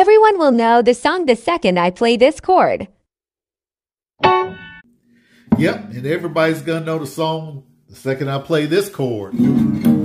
Everyone will know the song the second I play this chord. Yep, and everybody's going to know the song the second I play this chord.